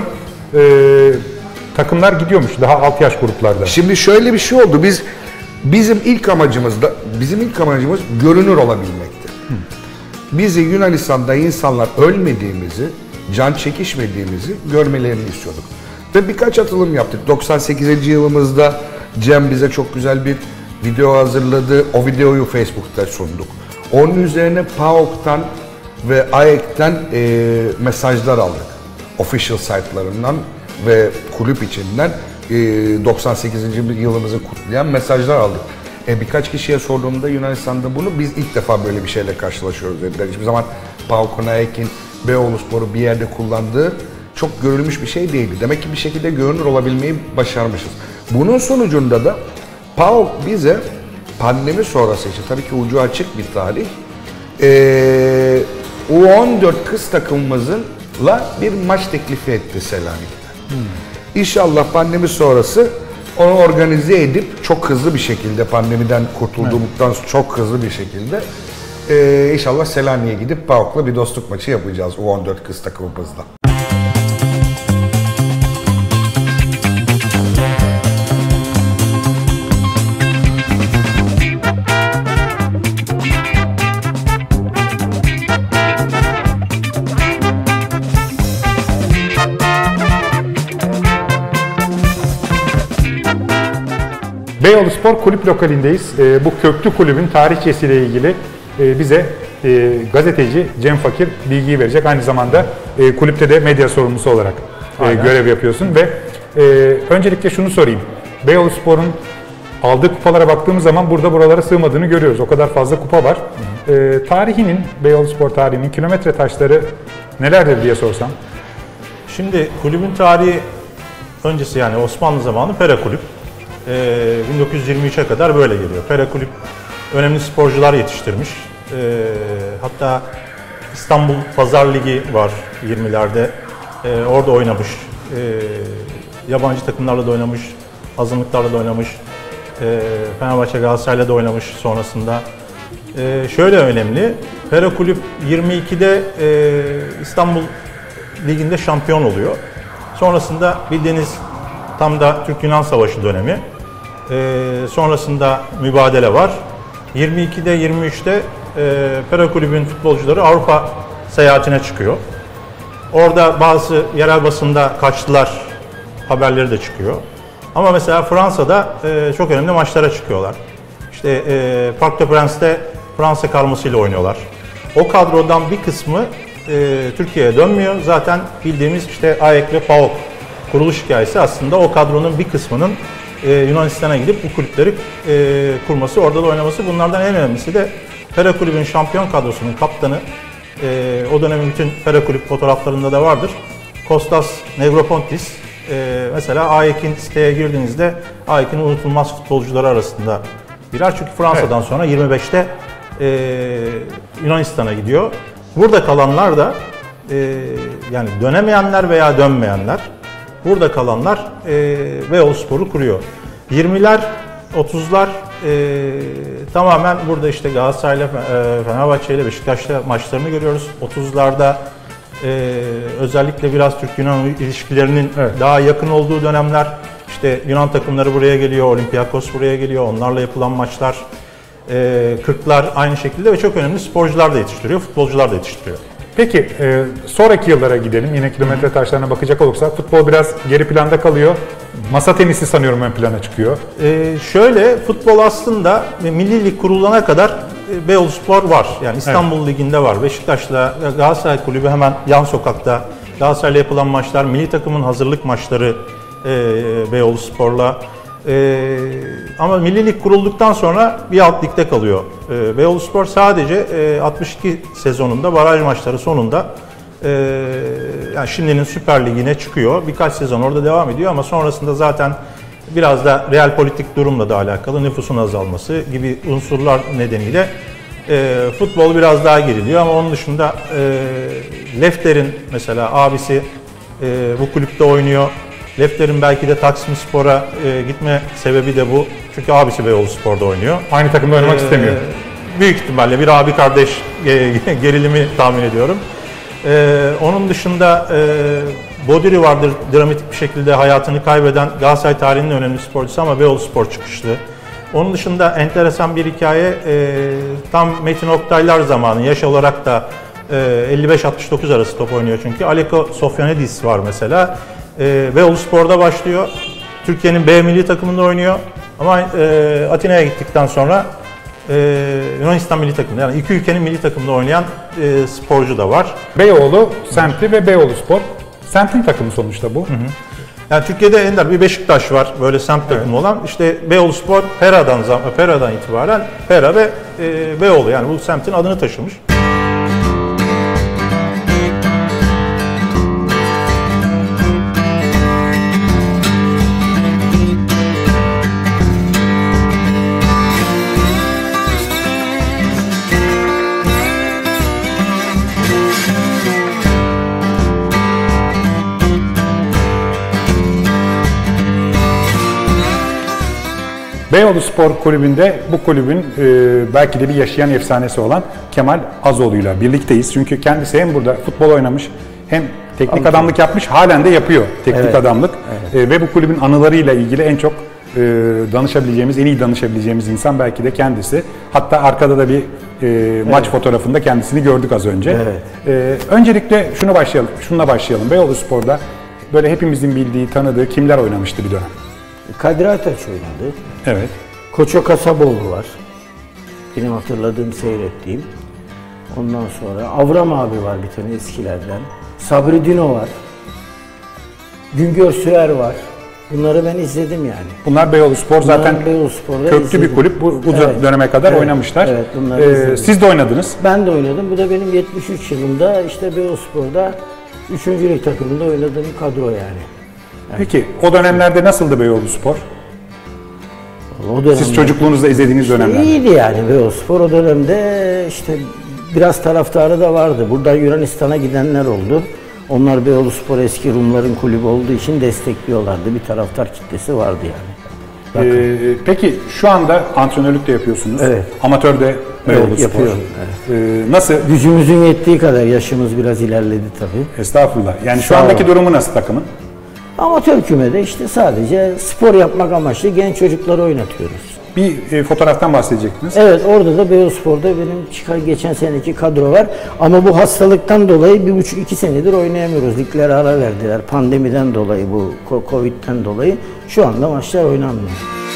[SPEAKER 1] takımlar gidiyormuş daha alt yaş gruplarda.
[SPEAKER 5] Şimdi şöyle bir şey oldu. Bizim ilk amacımız görünür olabilmekti. Bizi Yunanistan'da insanlar ölmediğimizi, can çekişmediğimizi görmelerini istiyorduk. Ve birkaç atılım yaptık. 98. yılımızda Cem bize çok güzel bir video hazırladı. O videoyu Facebook'ta sunduk. Onun üzerine PAOK'tan ve AEK'ten mesajlar aldık. Official site'larından ve kulüp içinden 98. yılımızı kutlayan mesajlar aldık. Birkaç kişiye sorduğumda Yunanistan'da bunu biz ilk defa böyle bir şeyle karşılaşıyoruz dediler. Hiçbir zaman PAOK'un, AEK'in Beyoğlu Spor'u bir yerde kullandığı çok görülmüş bir şey değildi. Demek ki bir şekilde görünür olabilmeyi başarmışız. Bunun sonucunda da PAOK bize pandemi sonrası için tabii ki ucu açık bir tarih U14 kız takımımızla bir maç teklifi etti Selanik'te. İnşallah pandemi sonrası onu organize edip çok hızlı bir şekilde pandemiden kurtulduğumuzdan çok hızlı bir şekilde inşallah Selanik'e gidip PAOK'la bir dostluk maçı yapacağız U14 kız takımımızla.
[SPEAKER 1] Beyoğluspor kulüp lokalindeyiz. Bu köklü kulübün tarihçesiyle ilgili bize gazeteci Cem Fakir bilgiyi verecek. Aynı zamanda kulüpte de medya sorumlusu olarak görev yapıyorsun ve öncelikle şunu sorayım. Beyoğluspor'un aldığı kupalara baktığımız zaman burada buralara sığmadığını görüyoruz. O kadar fazla kupa var. Tarihinin, Beyoğluspor tarihinin kilometre taşları nelerdir diye sorsam?
[SPEAKER 6] Şimdi kulübün tarihi öncesi, yani Osmanlı zamanı Pera Kulüp. 1923'e kadar böyle geliyor. Pera Kulüp önemli sporcular yetiştirmiş. Hatta İstanbul Pazar Ligi var 20'lerde. Orada oynamış. Yabancı takımlarla da oynamış. Azınlıklarla da oynamış. Fenerbahçe, Galatasaray'la da oynamış sonrasında. Şöyle önemli. Pera Kulüp 22'de İstanbul Ligi'nde şampiyon oluyor. Sonrasında bildiğiniz tam da Türk-Yunan Savaşı dönemi. Sonrasında mübadele var. 22'de 23'te Pera Kulübü'nün futbolcuları Avrupa seyahatine çıkıyor. Orada bazı yerel basında kaçtılar haberleri de çıkıyor. Ama mesela Fransa'da çok önemli maçlara çıkıyorlar. İşte Parc des Princes Fransa karmasıyla oynuyorlar. O kadrodan bir kısmı Türkiye'ye dönmüyor. Zaten bildiğimiz işte AEK ve PAOK kuruluş hikayesi aslında o kadronun bir kısmının Yunanistan'a gidip bu kulüpleri kurması, orada da oynaması. Bunlardan en önemlisi de Pera Kulübü'nün şampiyon kadrosunun kaptanı, o dönemin bütün Pera Kulüp fotoğraflarında da vardır, Kostas Negropontis. Mesela AEK'in siteye girdiğinizde AEK'in unutulmaz futbolcuları arasında birer. Çünkü Fransa'dan sonra 25'te Yunanistan'a gidiyor. Burada kalanlar da yani dönemeyenler veya dönmeyenler, burada kalanlar Beyoğluspor'u kuruyor. 20'ler, 30'lar tamamen burada işte Galatasaray'la, Fenerbahçe'yle, Beşiktaş'la maçlarını görüyoruz. 30'larda özellikle biraz Türk-Yunan ilişkilerinin daha yakın olduğu dönemler. İşte Yunan takımları buraya geliyor, Olympiakos buraya geliyor, onlarla yapılan maçlar. 40'lar aynı şekilde ve çok önemli sporcular da yetiştiriyor, futbolcular da yetiştiriyor.
[SPEAKER 1] Peki sonraki yıllara gidelim. Yine kilometre taşlarına bakacak olursak futbol biraz geri planda kalıyor. Masa tenisi sanıyorum ön plana çıkıyor.
[SPEAKER 6] Şöyle, futbol aslında Milli Lig kurulana kadar Beyoğluspor var. Yani İstanbul Ligi'nde var. Beşiktaş'la Galatasaray Kulübü hemen yan sokakta. Galatasaray'la yapılan maçlar, milli takımın hazırlık maçları Beyoğluspor'la. Ama Milli Lig kurulduktan sonra bir alt ligde kalıyor. Beyoğluspor sadece 62 sezonunda baraj maçları sonunda yani şimdinin Süper Ligi'ne çıkıyor. Birkaç sezon orada devam ediyor ama sonrasında zaten biraz da real politik durumla da alakalı, nüfusun azalması gibi unsurlar nedeniyle futbol biraz daha geriliyor. Ama onun dışında Lefter'in mesela abisi bu kulüpte oynuyor. Lefter'in belki de Taksimspor'a gitme sebebi de bu. Çünkü abisi Beyoğluspor'da oynuyor.
[SPEAKER 1] Aynı takımda oynamak istemiyor.
[SPEAKER 6] Büyük ihtimalle bir abi kardeş gerilimi tahmin ediyorum. Onun dışında Boduri vardır, dramatik bir şekilde hayatını kaybeden Galatasaray tarihinin önemli sporcusu ama Beyoğluspor çıkışlı. Onun dışında enteresan bir hikaye, tam Metin Oktaylar zamanı, yaş olarak da 55-69 arası top oynuyor çünkü. Aleko Sofyanidis var mesela. Beyoğluspor'da başlıyor. Türkiye'nin B milli takımında oynuyor. Ama Atina'ya gittikten sonra Yunanistan milli takımında, yani iki ülkenin milli takımında oynayan sporcu da var.
[SPEAKER 1] Beyoğlu semti ve Beyoğluspor semtin takımı sonuçta bu. Hı hı.
[SPEAKER 6] Yani Türkiye'de ender bir Beşiktaş var böyle semt takımı olan. İşte Beyoğluspor Pera'dan itibaren Pera ve Beyoğlu, yani bu semtin adını taşımış.
[SPEAKER 1] Beyoğluspor Kulübü'nde bu kulübün belki de bir yaşayan efsanesi olan Kemal Azoğlu'yla birlikteyiz. Çünkü kendisi hem burada futbol oynamış hem teknik adamlık yapmış, halen de yapıyor teknik adamlık. Ve bu kulübün anılarıyla ilgili en çok danışabileceğimiz, en iyi danışabileceğimiz insan belki de kendisi. Hatta arkada da bir maç fotoğrafında kendisini gördük az önce. Öncelikle şununla başlayalım. Beyoğluspor'da böyle hepimizin bildiği, tanıdığı kimler oynamıştı bir dönem?
[SPEAKER 7] Kadri Ataç oynadı.
[SPEAKER 1] Evet.
[SPEAKER 7] Koço Kasaboğlu var. Benim hatırladığım, seyrettiğim. Ondan sonra Avram abi var bir tane eskilerden. Sabri Dino var. Güngör Süer var. Bunları ben izledim yani.
[SPEAKER 1] Bunlar Beyoğluspor zaten
[SPEAKER 7] Beyoğluspor'da
[SPEAKER 1] köklü
[SPEAKER 7] izledim.
[SPEAKER 1] bir kulüp. Bu
[SPEAKER 7] Evet.
[SPEAKER 1] döneme kadar
[SPEAKER 7] Evet.
[SPEAKER 1] oynamışlar.
[SPEAKER 7] Evet, bunları izledim.
[SPEAKER 1] Siz de oynadınız.
[SPEAKER 7] Ben de oynadım. Bu da benim 73 yılında işte Beyoğluspor'da 3. lig takımında oynadığım kadro yani.
[SPEAKER 1] Peki o dönemlerde nasıldı Beyoğluspor?
[SPEAKER 7] O dönemde
[SPEAKER 1] Siz çocukluğunuzda izlediğiniz dönemlerde.
[SPEAKER 7] İyiydi yani Beyoğluspor. O dönemde işte biraz taraftarı da vardı. Buradan Yunanistan'a gidenler oldu. Onlar Beyoğluspor eski Rumların kulübü olduğu için destekliyorlardı. Bir taraftar kitlesi vardı yani.
[SPEAKER 1] Peki şu anda antrenörlük de yapıyorsunuz.
[SPEAKER 7] Evet.
[SPEAKER 1] Amatör de Beyoğluspor.
[SPEAKER 7] Yapıyorum. Evet.
[SPEAKER 1] Nasıl?
[SPEAKER 7] Gücümüzün yettiği kadar, yaşımız biraz ilerledi tabii.
[SPEAKER 1] Estağfurullah. Yani şu
[SPEAKER 7] Sağ
[SPEAKER 1] andaki
[SPEAKER 7] olun.
[SPEAKER 1] durumu nasıl takımın?
[SPEAKER 7] Amatör kümede işte sadece spor yapmak amaçlı genç çocukları oynatıyoruz.
[SPEAKER 1] Bir fotoğraftan bahsedecektiniz.
[SPEAKER 7] Evet, orada da Beyoğluspor'da benim geçen seneki kadro var. Ama bu hastalıktan dolayı 1,5-2 senedir oynayamıyoruz. Liglere ara verdiler. Pandemiden dolayı, bu Covid'den dolayı. Şu anda maçlar oynanmıyor.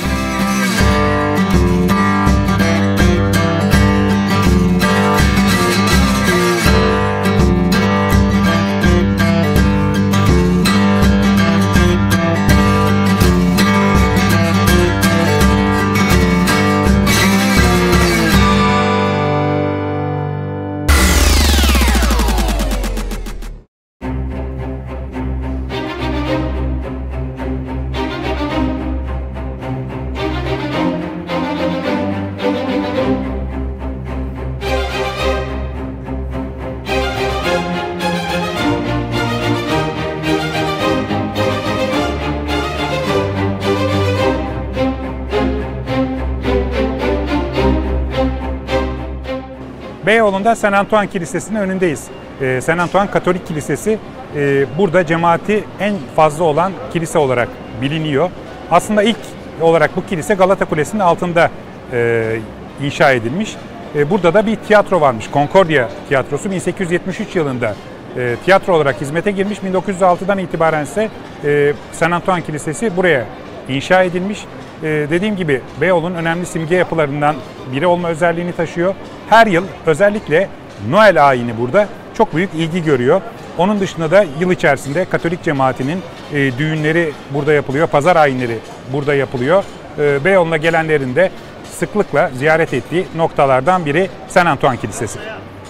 [SPEAKER 1] Beyoğlu'nda Saint Antoine Kilisesi'nin önündeyiz. Saint Antoine Katolik Kilisesi burada cemaati en fazla olan kilise olarak biliniyor. Aslında ilk olarak bu kilise Galata Kulesi'nin altında inşa edilmiş. Burada da bir tiyatro varmış. Concordia Tiyatrosu 1873 yılında tiyatro olarak hizmete girmiş. 1906'dan itibaren ise Saint Antoine Kilisesi buraya inşa edilmiş. Dediğim gibi Beyoğlu'nun önemli simge yapılarından biri olma özelliğini taşıyor. Her yıl özellikle Noel ayini burada çok büyük ilgi görüyor. Onun dışında da yıl içerisinde Katolik cemaatinin düğünleri burada yapılıyor, pazar ayinleri burada yapılıyor. Beyoğlu'na gelenlerin de sıklıkla ziyaret ettiği noktalardan biri Saint Antoine Kilisesi.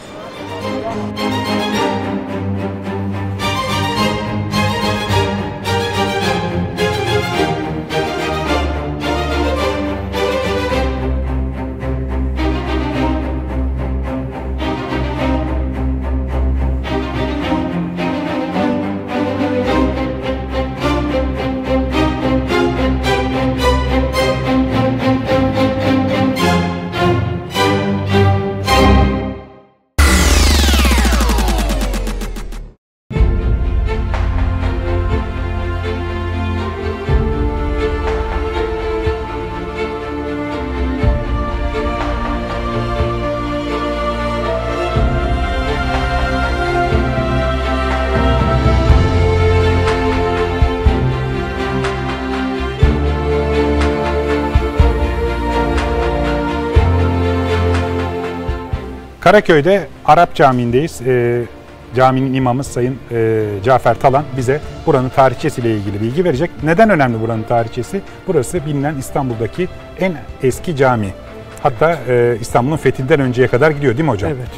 [SPEAKER 1] Karaköy'de Arap Camii'ndeyiz. Caminin imamı Sayın Cafer Talan bize buranın tarihçesiyle ilgili bilgi verecek. Neden önemli buranın tarihçesi? Burası bilinen İstanbul'daki en eski cami. Hatta İstanbul'un fethinden önceye kadar gidiyor değil mi hocam?
[SPEAKER 8] Evet.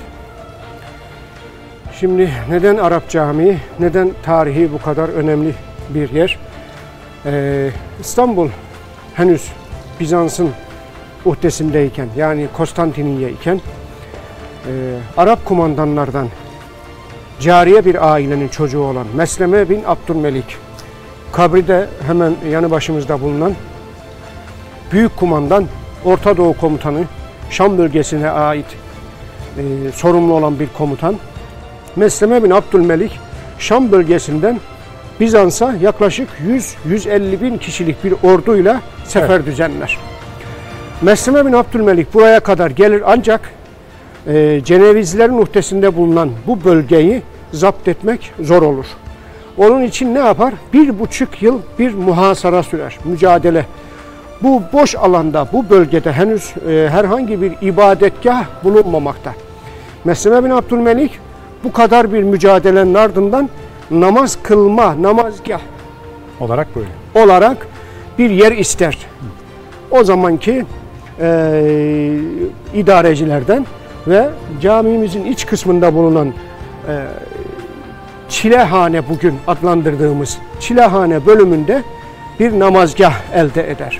[SPEAKER 8] Şimdi neden Arap Camii, neden tarihi bu kadar önemli bir yer? İstanbul henüz Bizans'ın uhdesindeyken, yani Konstantiniye iken Arap kumandanlardan cariye bir ailenin çocuğu olan Mesleme bin Abdülmelik, kabri de hemen yanı başımızda bulunan büyük kumandan, Orta Doğu komutanı, Şam bölgesine ait sorumlu olan bir komutan. Mesleme bin Abdülmelik Şam bölgesinden Bizans'a yaklaşık 100-150 bin kişilik bir orduyla sefer düzenler. Mesleme bin Abdülmelik buraya kadar gelir ancak Cenevizlilerin uhdesinde bulunan bu bölgeyi zapt etmek zor olur. Onun için ne yapar? 1,5 yıl bir muhasara sürer, mücadele. Bu boş alanda, bu bölgede henüz herhangi bir ibadetgah bulunmamakta. Mesleme bin Abdülmelik bu kadar bir mücadelenin ardından namaz kılma, namazgah
[SPEAKER 1] Olarak böyle.
[SPEAKER 8] olarak bir yer ister. O zamanki idarecilerden ve camimizin iç kısmında bulunan Çilehane, bugün adlandırdığımız Çilehane bölümünde bir namazgah elde eder.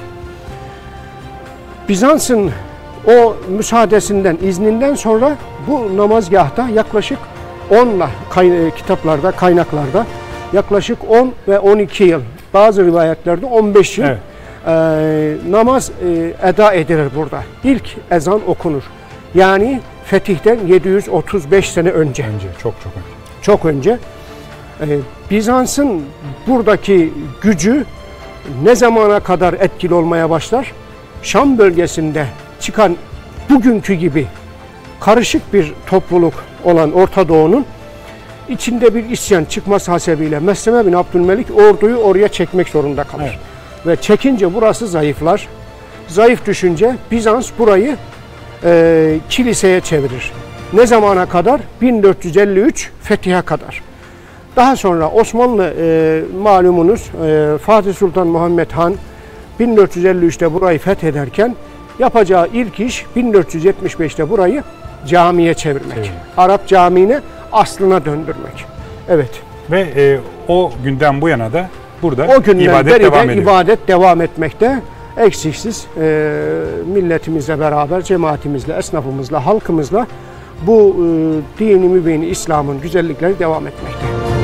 [SPEAKER 8] Bizans'ın o müsaadesinden, izninden sonra bu namazgahta yaklaşık 10'la kitaplarda, kaynaklarda yaklaşık 10 ve 12 yıl, bazı rivayetlerde 15 yıl namaz eda edilir burada. İlk ezan okunur. Yani fetihten 735 sene önce.
[SPEAKER 1] Çok önce.
[SPEAKER 8] Çok önce. Bizans'ın buradaki gücü ne zamana kadar etkili olmaya başlar? Şam bölgesinde çıkan bugünkü gibi karışık bir topluluk olan Orta Doğu'nun içinde bir isyan çıkması hasebiyle Mesleme bin Abdülmelik orduyu oraya çekmek zorunda kalır. Evet. Ve çekince burası zayıflar. Zayıf düşünce Bizans burayı kiliseye çevirir. Ne zamana kadar? 1453 fetihe kadar. Daha sonra Osmanlı malumunuz Fatih Sultan Muhammed Han 1453'te burayı fethederken yapacağı ilk iş 1475'te burayı camiye çevirmek. Evet. Arap Camii'ne aslına döndürmek. Evet.
[SPEAKER 1] Ve o günden bu yana da burada
[SPEAKER 8] ibadet devam etmekte. Eksiksiz milletimizle beraber, cemaatimizle, esnafımızla, halkımızla bu dini mübini İslam'ın güzellikleri devam etmekte.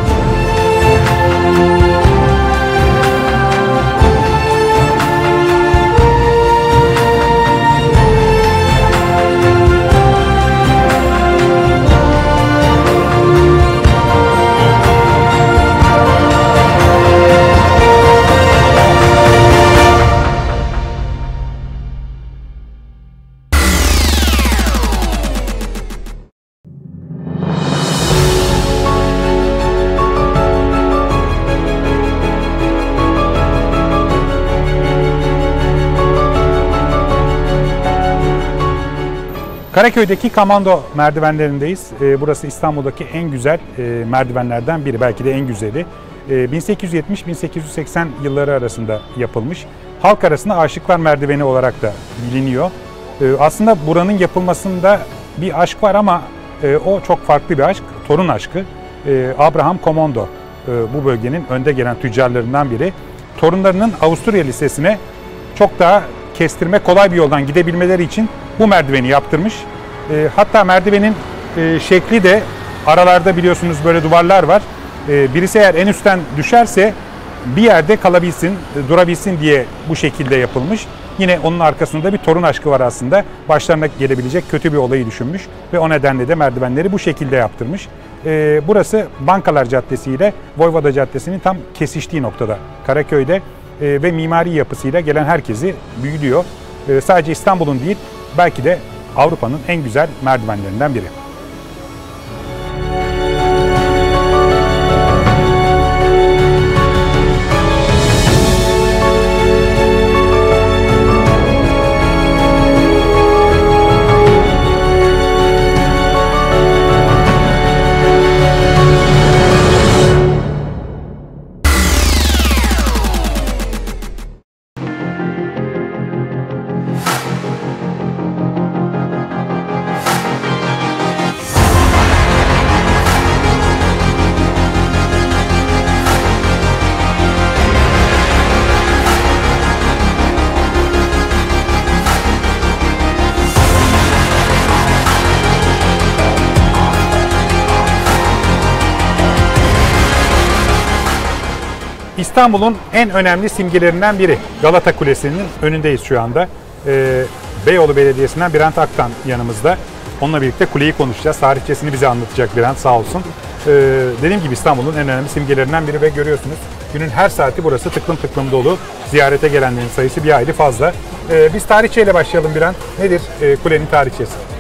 [SPEAKER 1] Karaköy'deki Kamando merdivenlerindeyiz. Burası İstanbul'daki en güzel merdivenlerden biri, belki de en güzeli. 1870-1880 yılları arasında yapılmış. Halk arasında Aşıklar Merdiveni olarak da biliniyor. Aslında buranın yapılmasında bir aşk var ama o çok farklı bir aşk, torun aşkı. Abraham Komondo bu bölgenin önde gelen tüccarlarından biri. Torunlarının Avusturya Lisesi'ne çok daha kestirme, kolay bir yoldan gidebilmeleri için bu merdiveni yaptırmış. Hatta merdivenin şekli de aralarda biliyorsunuz böyle duvarlar var. Birisi eğer en üstten düşerse bir yerde kalabilsin, durabilsin diye bu şekilde yapılmış. Yine onun arkasında bir torun aşkı var aslında. Başlarına gelebilecek kötü bir olayı düşünmüş ve o nedenle de merdivenleri bu şekilde yaptırmış. Burası Bankalar Caddesi ile Voyvoda Caddesi'nin tam kesiştiği noktada Karaköy'de ve mimari yapısıyla gelen herkesi büyülüyor. Sadece İstanbul'un değil, belki de Avrupa'nın en güzel merdivenlerinden biri. İstanbul'un en önemli simgelerinden biri Galata Kulesi'nin önündeyiz şu anda. Beyoğlu Belediyesi'nden Birant Aktan yanımızda. Onunla birlikte kuleyi konuşacağız. Tarihçesini bize anlatacak Birant, sağ olsun. Dediğim gibi İstanbul'un en önemli simgelerinden biri ve görüyorsunuz günün her saati burası tıklım tıklım dolu. Ziyarete gelenlerin sayısı bir hayli fazla. Biz tarihçeyle başlayalım Birant. Nedir kulenin tarihçesi?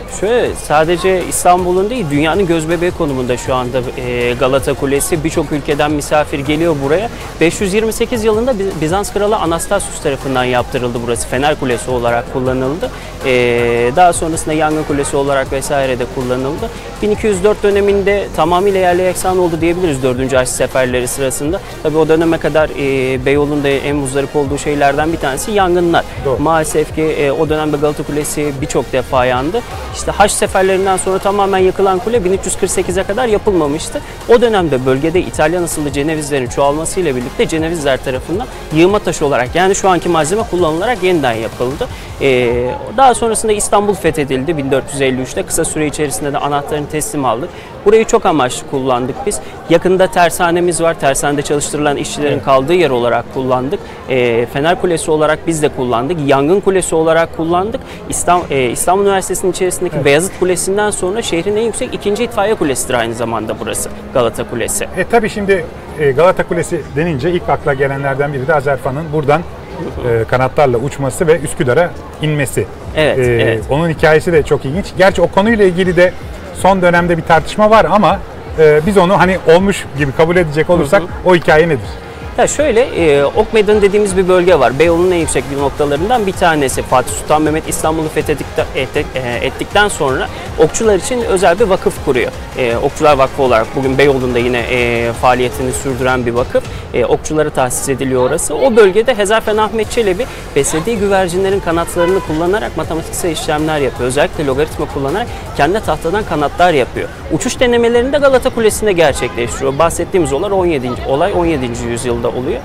[SPEAKER 9] Şöyle, sadece İstanbul'un değil, dünyanın gözbebeği konumunda şu anda Galata Kulesi. Birçok ülkeden misafir geliyor buraya. 528 yılında Bizans Kralı Anastasius tarafından yaptırıldı burası. Fener Kulesi olarak kullanıldı. Daha sonrasında Yangın Kulesi olarak vesaire de kullanıldı. 1204 döneminde tamamıyla yerle yeksan oldu diyebiliriz 4. Haç seferleri sırasında. Tabii o döneme kadar Beyoğlu'nda en muzdarip olduğu şeylerden bir tanesi yangınlar. Doğru. Maalesef ki o dönemde Galata Kulesi birçok defa yandı. İşte Haç seferlerinden sonra tamamen yıkılan kule 1348'e kadar yapılmamıştı. O dönemde bölgede İtalyan asıllı Cenevizlerin çoğalmasıyla birlikte Cenevizler tarafından yığma taşı olarak, yani şu anki malzeme kullanılarak yeniden yapıldı. Daha sonrasında İstanbul fethedildi 1453'te. Kısa süre içerisinde de anahtarını teslim aldık. Burayı çok amaçlı kullandık biz. Yakında tersanemiz var. Tersanede çalıştırılan işçilerin kaldığı yer olarak kullandık. Fener Kulesi olarak biz de kullandık. Yangın Kulesi olarak kullandık. İstanbul Üniversitesi'nin içerisindeki Beyazıt Kulesi'nden sonra şehrin en yüksek 2. itfaiye kulesidir aynı zamanda burası. Galata Kulesi.
[SPEAKER 1] Tabii şimdi Galata Kulesi denince ilk akla gelenlerden biri de Azerfan'ın buradan kanatlarla uçması ve Üsküdar'a inmesi.
[SPEAKER 9] Evet, evet.
[SPEAKER 1] Onun hikayesi de çok ilginç. Gerçi o konuyla ilgili de son dönemde bir tartışma var ama biz onu hani olmuş gibi kabul edecek olursak o hikaye nedir?
[SPEAKER 9] Ya şöyle, Ok Meydanı dediğimiz bir bölge var. Beyoğlu'nun en yüksek noktalarından bir tanesi. Fatih Sultan Mehmet İstanbul'u fethettikten sonra okçular için özel bir vakıf kuruyor. Okçular Vakfı olarak bugün Beyoğlu'nda yine faaliyetini sürdüren bir vakıf. Okçulara tahsis ediliyor orası. O bölgede Hezarfen Ahmet Çelebi beslediği güvercinlerin kanatlarını kullanarak matematiksel işlemler yapıyor. Özellikle logaritma kullanarak kendi tahtadan kanatlar yapıyor. Uçuş denemelerini de Galata Kulesi'nde gerçekleştiriyor. Bahsettiğimiz olay 17. yüzyılda oluyor.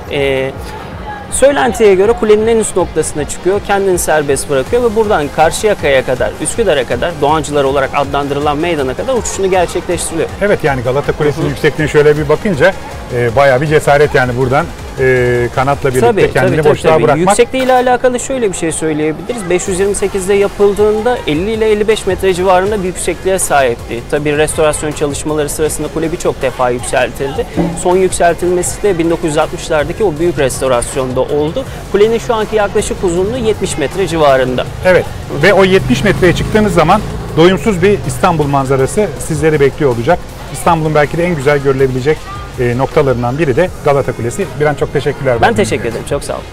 [SPEAKER 9] Söylentiye göre kulenin en üst noktasına çıkıyor, kendini serbest bırakıyor ve buradan Karşıyaka'ya kadar, Üsküdar'a kadar, Doğancılar olarak adlandırılan meydana kadar uçuşunu gerçekleştiriyor.
[SPEAKER 1] Evet, yani Galata Kulesi'nin yüksekliğine şöyle bir bakınca bayağı bir cesaret yani buradan kanatla birlikte kendini boşluğa bırakmak.
[SPEAKER 9] Yüksekliğiyle alakalı şöyle bir şey söyleyebiliriz. 528'de yapıldığında 50 ile 55 metre civarında bir yüksekliğe sahipti. Tabii restorasyon çalışmaları sırasında kule birçok defa yükseltildi. Son yükseltilmesi de 1960'lardaki o büyük restorasyonda oldu. Kulenin şu anki yaklaşık uzunluğu 70 metre civarında.
[SPEAKER 1] Evet, ve o 70 metreye çıktığınız zaman doyumsuz bir İstanbul manzarası sizleri bekliyor olacak. İstanbul'un belki de en güzel görülebilecek noktalarından biri de Galata Kulesi. Biren, çok teşekkürler.
[SPEAKER 9] Ben teşekkür ederim. Çok sağ olun.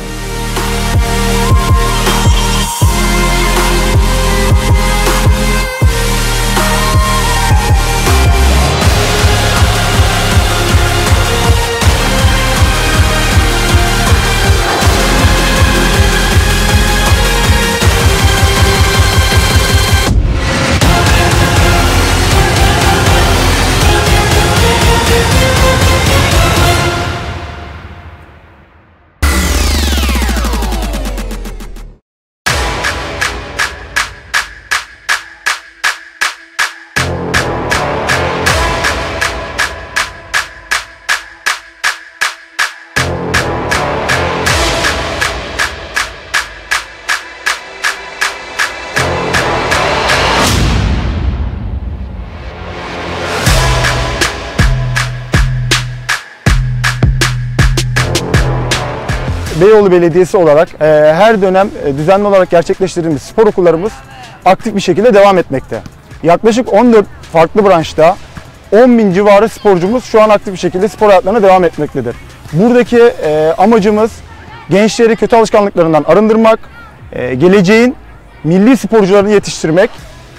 [SPEAKER 10] Beyoğlu Belediyesi olarak her dönem düzenli olarak gerçekleştirdiğimiz spor okullarımız aktif bir şekilde devam etmekte. Yaklaşık 14 farklı branşta 10.000 civarı sporcumuz şu an aktif bir şekilde spor hayatlarına devam etmektedir. Buradaki amacımız gençleri kötü alışkanlıklarından arındırmak, geleceğin milli sporcularını yetiştirmek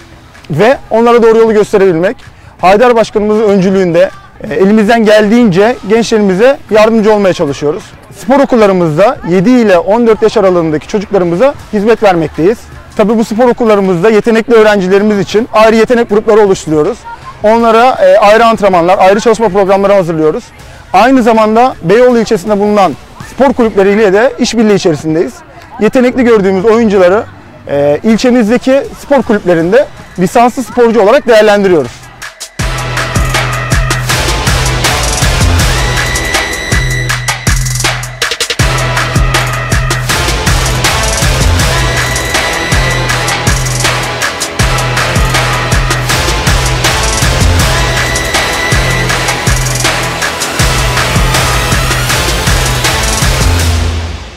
[SPEAKER 10] ve onlara doğru yolu gösterebilmek. Haydar Başkanımızın öncülüğünde elimizden geldiğince gençlerimize yardımcı olmaya çalışıyoruz. Spor okullarımızda 7 ile 14 yaş aralığındaki çocuklarımıza hizmet vermekteyiz. Tabii bu spor okullarımızda yetenekli öğrencilerimiz için ayrı yetenek grupları oluşturuyoruz. Onlara ayrı antrenmanlar, ayrı çalışma programları hazırlıyoruz. Aynı zamanda Beyoğlu ilçesinde bulunan spor kulüpleriyle de işbirliği içerisindeyiz. Yetenekli gördüğümüz oyuncuları ilçemizdeki spor kulüplerinde lisanslı sporcu olarak değerlendiriyoruz.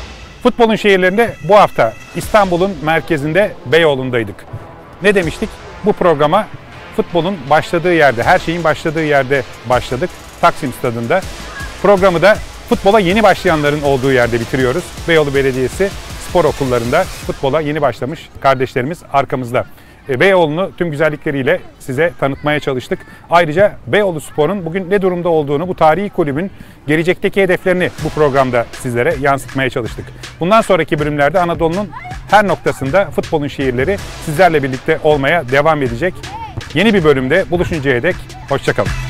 [SPEAKER 1] Futbolun şehirlerinde bu hafta İstanbul'un merkezinde Beyoğlu'ndaydık. Ne demiştik? Bu programa futbolun başladığı yerde, her şeyin başladığı yerde başladık. Taksim Stadı'nda. Programı da futbola yeni başlayanların olduğu yerde bitiriyoruz. Beyoğlu Belediyesi spor okullarında futbola yeni başlamış kardeşlerimiz arkamızda. Beyoğlu'nu tüm güzellikleriyle size tanıtmaya çalıştık. Ayrıca Beyoğlu Spor'un bugün ne durumda olduğunu, bu tarihi kulübün gelecekteki hedeflerini bu programda sizlere yansıtmaya çalıştık. Bundan sonraki bölümlerde Anadolu'nun her noktasında futbolun şiirleri sizlerle birlikte olmaya devam edecek. Yeni bir bölümde buluşuncaya dek hoşça kalın.